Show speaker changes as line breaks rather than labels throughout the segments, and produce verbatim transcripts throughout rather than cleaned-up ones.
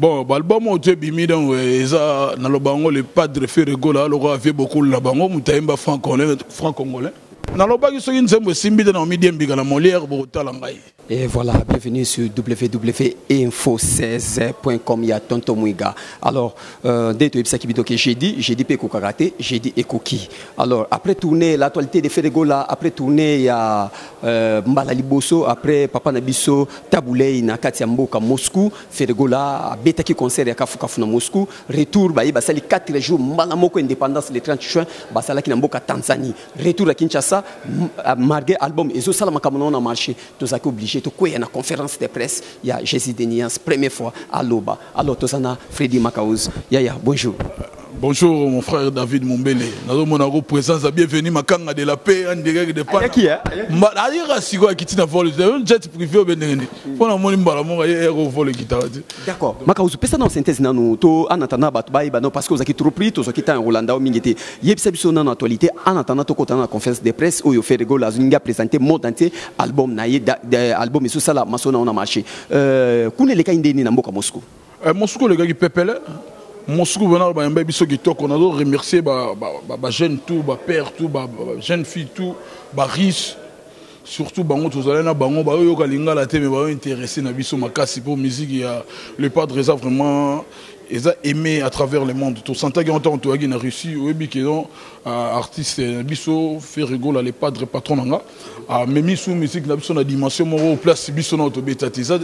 Bon, l'album où tu es bimi donc ça dans le bango le padre Ferrego là, le roi avait beaucoup la bango, mutaimba franc-congolais, franc-congolais. Dans le bango so inzembo simbi dans midi mbiga la Molière pour talangai.
Et voilà, bienvenue sur w w w point info seize point com, il y a Tonton Mouiga. Alors, dès que j'ai dit, j'ai dit Peko Karaté, j'ai dit Ekoki. Alors, après tourner l'actualité de Ferrego là, après tourner, il y a Mbala Liboso, après Papa Nabiso, Taboulei, Nakatia Mboka, Moscou, Ferrego là, Betaki concert à Kafu Kafu na Moscou, retour, bah, il y a quatre jours, Mbala Moko indépendance le trente juin, bah, ça là qui n'a Mboka Tanzanie, retour à Kinshasa, marqué album, et ça, ça l'a a marché, tout ça qui obligé. Il y a une conférence de presse, il y a Jésus Denias, première fois à Loba. Alors, Tosana, Freddy Makaouz. Yaya, bonjour.
Bonjour, mon frère David Mombele. Nous avons mon présence, bienvenue, Makanga de la paix, en direct de Panama.
Qui est
jet privé au Bénin. Pour la monnaie, il y a un vol qui t'a dit.
D'accord. Makaouz, peut-être dans la synthèse, en attendant, parce que vous avez trop pris, tout ce qui est en Rolanda, il y a une en actualité, en attendant, tout la conférence de presse, où il fait rigolo, il a présenté mon entier album, album, et tout ça, là, on a marché. Quel est le cas de Moscou?
Moscou, le gars qui pépele. Moscou, on a remercié les jeunes, tout, les pères, tout, les jeunes filles, tout, les riches. Surtout, tous les gens qui sont intéressés à la musique. Le padre est vraiment aimé à travers le monde. Tout Santa qui ont en Russie, artiste, biso fait rigoler les padres patrons. Mais sous musique, la dimension au place biso na autobétatisé.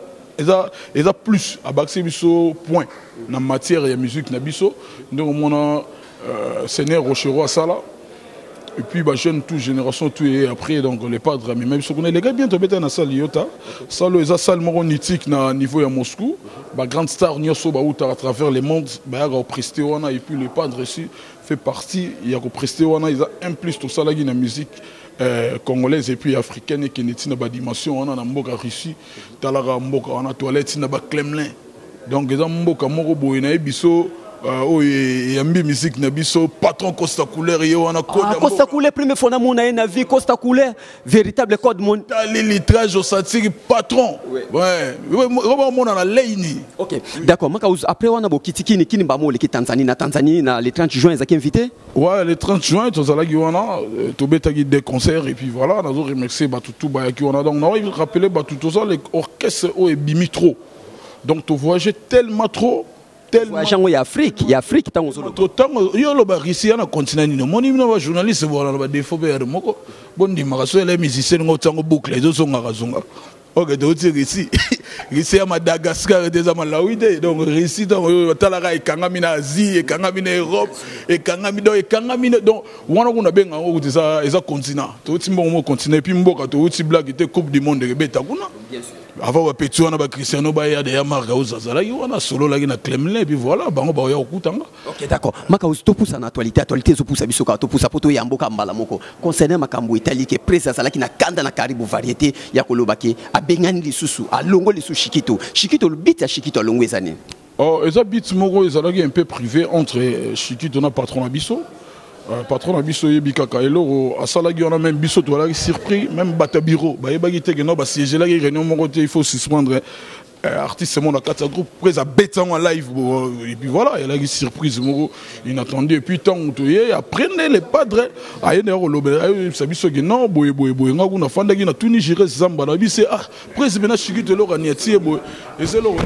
Et ça plus à baxer biso point dans matière de musique na biso donc on a Seigneur Rochero ça là et puis bah jeune toute génération tout et après donc les padres mais même si on est les gars bien tombé dans la salle yota ça le ça salle moronitique na niveau à Moscou bah grande star nyoso ba outa à travers le monde bah au presté wana et puis les padres ici fait partie il y a au presté wana ils a un plus tout ça là qui na musique Euh, congolaise et puis africaine et qui n'est pas dimension on a un mboka Russie talara mboka on a toilette na ba Kremlin donc les mboka moko boy na biso oh et ambi musique na biso patron Costa Couleur et on a code
ah, Costa Couleur première fois na mon na vie Costa Couleur véritable code mon
les litrages au satire patron ouais ouais on a la leini.
OK d'accord Makaouz après on a bo kitikini kini ba mo le Tanzanie na Tanzanie na le trente juin ils ont invité
ouais le trente juin tous là qui on a to beta des concerts et puis voilà on a remercié ba tout ba qui on a donc on a rappelé ba tout ça les orchestres au et bimi trop donc tu voyager tellement trop tellement
il y a Afrique il y a Afrique tant aux
autres tant yo lo ba ici na continent ni moni na journaliste voilà ba défaut ba moko bon di maraso les musiciens ngotango boucle les autres sont ngazonga. Ok, donc ici, ici à Madagascar, des Malawi, donc ici, donc Talaga et Kangamina Asie, et Kangamina Europe, et Kangamina et Kangamina, donc on a bien en haut de ça, et ça continent. Tout le monde continue, puis Mboka, tout le blague était Coupe du Monde de Betaguna. Bien sûr. Avant, Pétu, on a Cristiano Baya, des Yamarga, on a solo là, on a Kremlin, et puis voilà, on va au Koutanga.
Ok, d'accord. Makaouz, tu pousses en actualité, actualité, tu pousses à Bisoka, tu pousses à Poto Yamboka Mbalamoko. Concernant Makambo Italie, qui est présent, ça là, qui n'a qu'un dans la Caribou variété, Yakolobaki, à Bengani les sous à Longo les sous Chiquito. Chiquito, le bit à Chiquito à Longo les années.
Oh, et ça, bit Moro, ils ont un peu privé entre Chiquito et patron Abisso. Patron Abisso et Bikaka. Et là, à Salagi, on a même Bisso, tu as surpris, même Batabiro. Bah, il y a des gens qui siègent là, il faut suspendre. Artiste, mon quatre groupe, prêt à bêter en live. Et puis voilà, il y a une surprise inattendue. Et puis, tant que après, les padres, il y a un service qui non, boy, boy, boy, on a fait un tout nigéré, Zamba, la vie, c'est ah, presque bien, je suis de l'or, et c'est l'or,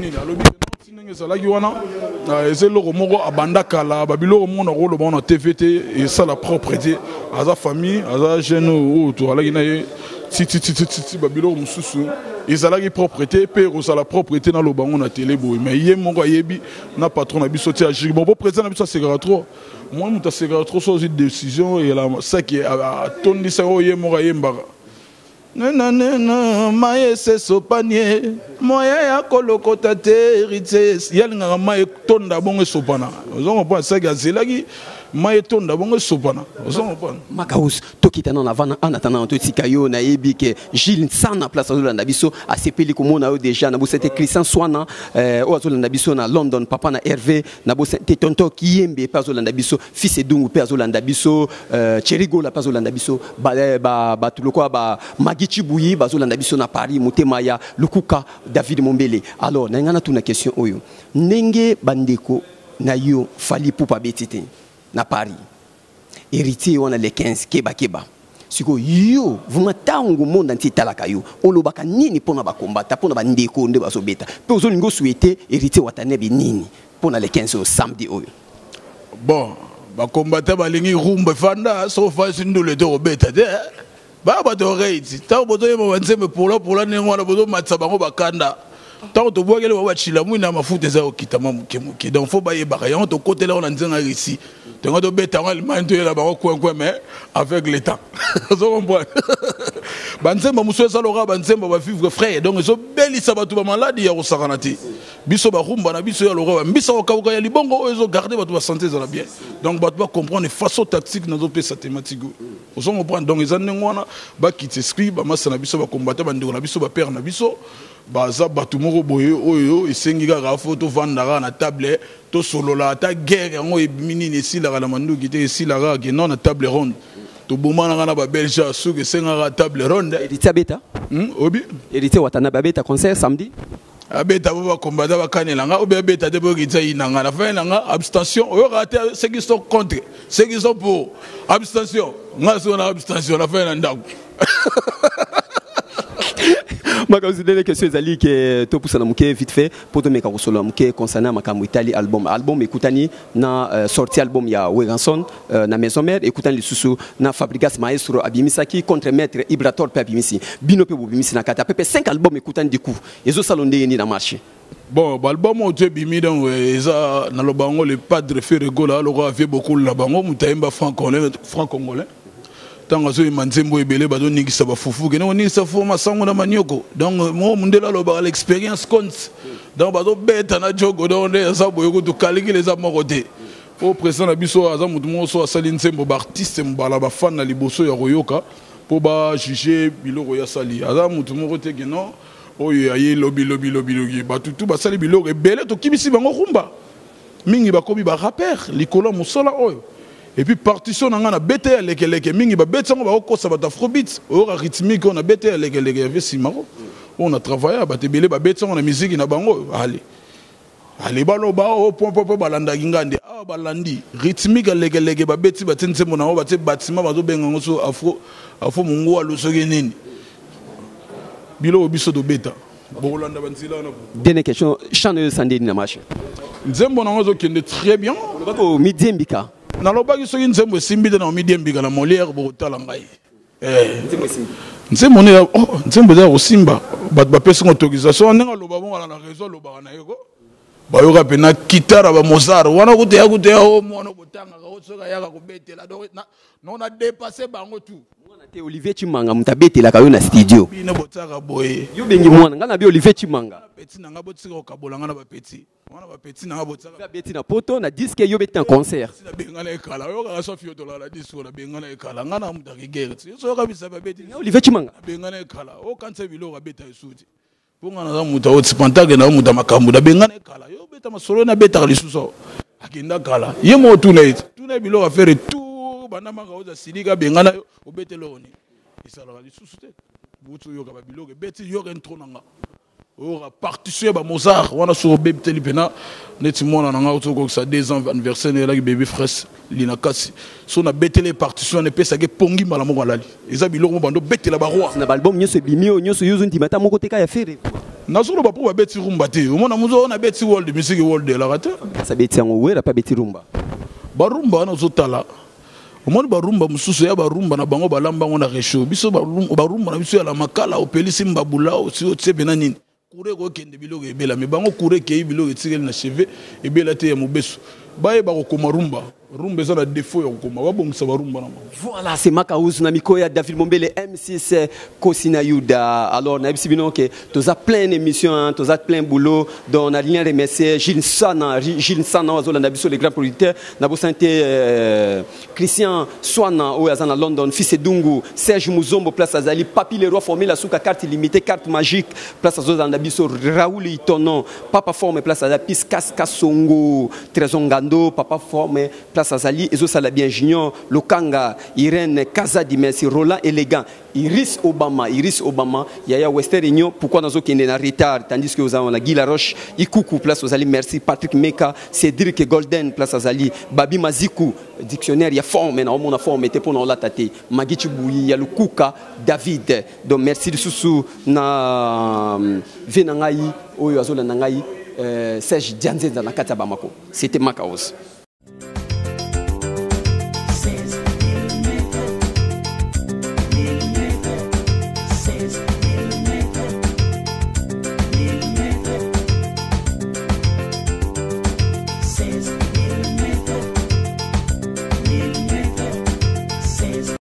et c'est l'or, moro, à Bandakala, Babilo, mon rôle, on a T V T, et ça, la propreté, à sa famille, à sa jeune, ou tout, à la Guinée. Si si si si si babilo mususu ezala ki propriété pe rosa la propriété na lobango na télé boy mais yé mon yebi na patron na biso ti agir bon président na biso c'est trop moi muta c'est trop sur une décision et la ça qui a tondi ça yé mon yemba non non non maye c'est sopanier moya ya kolokota te héritier yalinga maye tonda bongo sopana on comprend ça gazela ki mayetonda bongo sopana ozongo pana
Makaus tokita na avant en attendant to tikayo na yebi ke Gilles Sana place azolanda biso asepeli komona yo déjà na bo c'était Christian Swana euh o azolanda biso na London papa na Hervé na bo c'était tonto Kiyembe pa azolanda biso fils Edungu pa azolanda biso euh Cherigo la pa azolanda biso ba ba ba tuloko ba Magichi Buyi ba azolanda biso na Paris Motema ya Lukuka David Mombele. Alors na ngana tuna question oyo ndenge bandeko na yo fali pupa betite na Paris héritier on a les quinze keba keba siko yo vuma tango monde entier talaka yo olobaka nini pona ba combattre pona ba ndeko nde ba sobeta pe ozolingo souhaiter héritier watane bi nini pona les quinze au samedi oyo
bon ba combattre ba lingi rumba fanda so fa sindule to obeta de ba ba to reiti ta bozo yemo wanzeme pola pola nengo na bozo matsa bango bakanda tant to boyele wa chila mwina mafuta za okitama mukemuke donc faut ba yebaka yango to côté là on a nzenga ici donc to beta en Allemagne to yela ba ko ko mais avec l'état zo comprendre banzemba muso ça lora banzemba ba vivre frère donc zo belisa ba to ba maladi ya osakanati biso ba rumba na biso ya lora mbisa o kauka ya libongo o zo garder ba to ba santé za bien donc ba to comprendre façon tactique na zo pesa thématique o zo comprendre donc ils en ngona ba quitter scribe ba masana biso ba combattre ba ndeko na biso ba père na biso baza batu moko boye oyo esengi kaka photo vandara na table to solola ta guerre yango ebimini esilaka na manduki te esilaka ke non na table ronde to bomana na ba belge suki esenga table ronde
héritier beta
hmm obi
héritier watana babeta concert samedi
abeta ba combattre ba kanelanga obi abeta de bo kitsa inanga na fin nanga abstention oyo raté ceux qui sont contre ceux qui sont pour abstention nga so na abstention na fin na ndako
Maka vous donner question zali que to poussa na muke vite fait pour te meka solo muke concernant makamu Italie album album ekutani na sorti album ya Weganson na maison mère ekutani le susu na Fabrigas Maestro abimisaki contre maître Ibrator pe abimisi bino pe bobimisi na kata pepe cinq albums ekutani du coup ezo salonde ni na marché
bon album o te bimi donc eza na lo bango le padre Ferrego là lo avait beaucoup la bango mutaimba franco-congolais franco-congolais tanga zo manzembo ebele bazo ningisa ba fufu ke no ningisa fuma sango na manioko donc mo mundela lo ba l'expérience compte donc bazo beta na jogo donc ça boyo ko to kaliki les amokote au président na biso aza mutu mo so asali nzembo ba artiste mbala ba fan na liboso ya royoka po ba juger biloko ya sali aza mutu mo kote ke non oyo ayi lobi lobi lobi lobi ba tutu ba sali biloko ebele to kibisi bango rumba mingi ba kobi ba rapper likolo musola oyo. Et puis partition on a bêté à l'ékeleke mingi ba bêté on va au kosa ba afrobeat au rythmique on a bêté à l'ékeleke avec Simaro on a travaillé ba tebele ba bêté on a musique na bango allez allez balo ba au point point balanda ngande ah balandi rythmique à l'ékeleke ba bêté ba tsense mona ba te bâtiment ba zo benga ngoso afro afro mungu wa losoke nini bilo biso do beta bolanda banzila na
dernière question channel sandeni na marché
nzembo na ngozo kende très bien
bako midiembika
na lobaki soki nzembo esimbi te na omidiembika na Molière bokotala ngai nzembo ne oh nzembo eza kosimba bato bapesi ngo autorisation ndenge aloba bongo na réseau alobaka na ye ko bayoka mpe na kitara ba Mozart wana kuteya kuteya o mwana kotangaka osoka yaka kobetela no na dépassé bango tout
mwana te Olivier Chimanga mutabetela kayo na studio
bino botaka boye
yo bengi mwana ngana bi Olivier Chimanga
petit nanga botika okabola ngana ba petit wana ba petit nanga botaka
beti na poto na disque yo beti en concert
na bengana ekala yo ka so fio tola la disque na bengana ekala ngana mutaki guerre so ka bisa ba beti
Olivier Chimanga
bengana ekala o kanse bilo ka beta isuti ponga na muta o tsipantake na muta makambu da bengana ekala yo beta masolo na beta lisuso akenda kala ye mo tuna it tuna bilo ka faire tout bana maka oza silika bengana o betelo ni isala lisusu te butu yo ka ba bilo ke beti yo ka intro nanga o partition ba Mozart wana so beteli pena neti mona nanga o ko sa deux ans anniversaire na la bébé fraise lina kasi so na betele partition ne pesa ke pongi mala mo lali eza bilo mo bando betela ba roi
na album nyoso bimio nyoso yuzo ntimata moko te ka ya faire
nazolo ba pour ba beti rumba te o mona muzo na beti world music world de la rate
sa beti ngo wera pa beti rumba
ba rumba na zotala o mona ba rumba mususu ya ba rumba na bango balamba ngo na resho biso ba rumba na biso ya la makala o pelisi mbabula o si o tsebe na nini kure ko kende biloko ebela me bango kure ke biloko etikeli na cheve ebela te ya mobeso baye ba ko komarumba rumba eza na défaut ya kokoma babongisa barumba na bango.
Voilà, c'est Makaouz Namikoya David Mombele M six Kosina Yuda. Alors na bino que tu as plein d'émissions, tu as plein boulot. Donc on a rien remercier Gilles Sana, Gilles Sana azola na biso les grands producteurs. Na bo santé Christian Swana au Azana London, Fils Dungu, Serge Muzombo place Azali, Papi le roi formé la souka carte illimitée, carte magique place Azola na biso Raoul Itonon, Papa forme place Azali, Piskas Kasongo, Trezongando, Papa forme place Azali, Ezo Salabien Junior, Lokanga, Irène Kazadi, merci, Roland Élégant, Iris Obama, Iris Obama, Yaya Western Union, pourquoi nous sommes en retard, tandis que nous avons la Guy Laroche, Ikuku, place Azali, merci, Patrick Meka, Cédric Golden, place Azali, Babi Mazikou, dictionnaire, il y a forme, mais on a forme, était pour nous la tâter, Magichi Bouyi, il y a le Kouka, David, donc merci de Soussou, na Venangaï, Oyo Azola Nangaï, Serge Dianzen dans la Kata Bamako, c'était Makaos.